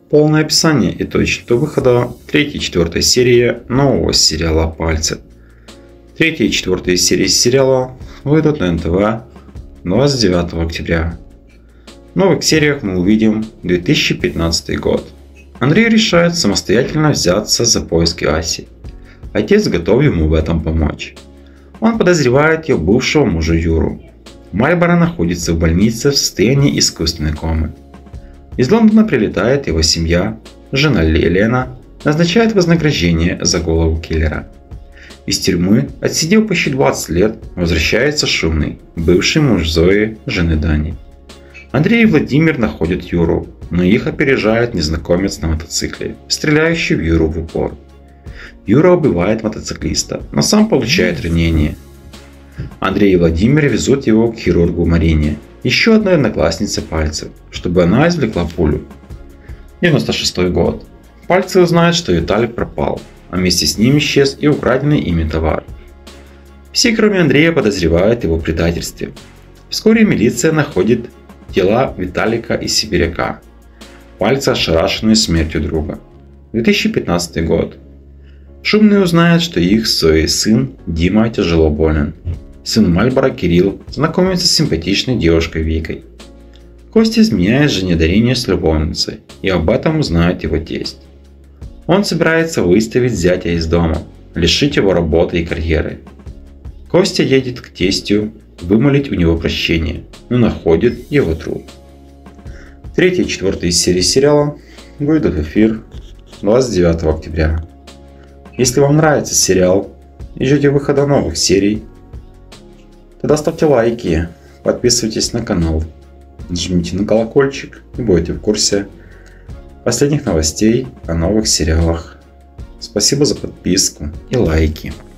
Полное описание и точка выхода 3 и 4 серии нового сериала «Пальцы». 3 и 4 серии сериала выйдут на НТВ 29 октября. В новых сериях мы увидим 2015 год. Андрей решает самостоятельно взяться за поиски Аси. Отец готов ему в этом помочь. Он подозревает ее бывшего мужа Юру. Мальборо находится в больнице в состоянии искусственной комы. Из Лондона прилетает его семья, жена Лена назначает вознаграждение за голову киллера. Из тюрьмы, отсидев почти 20 лет, возвращается Шумный, бывший муж Зои, жены Дани. Андрей и Владимир находят Юру, но их опережает незнакомец на мотоцикле, стреляющий в Юру в упор. Юра убивает мотоциклиста, но сам получает ранение. Андрей и Владимир везут его к хирургу Марине, еще одной однокласснице Пальцев, чтобы она извлекла пулю. 96 год. Пальцы узнают, что Виталик пропал, а вместе с ним исчез и украденный ими товар. Все, кроме Андрея, подозревают его в предательстве. Вскоре милиция находит тела Виталика и Сибиряка. Пальцы ошарашены смертью друга. 2015 год. Шумный узнает, что их с Зоей сын Дима тяжело болен. Сын Мальборо Кирилл знакомится с симпатичной девушкой Викой. Костя изменяет жене Дарине с любовницей, и об этом узнает его тесть. Он собирается выставить зятя из дома, лишить его работы и карьеры. Костя едет к тестю вымолить у него прощение, но находит его труп. 3 и 4 серии сериала выйдут в эфир 29 октября. Если вам нравится сериал и ждете выхода новых серий, тогда ставьте лайки, подписывайтесь на канал, нажмите на колокольчик и будете в курсе последних новостей о новых сериалах. Спасибо за подписку и лайки.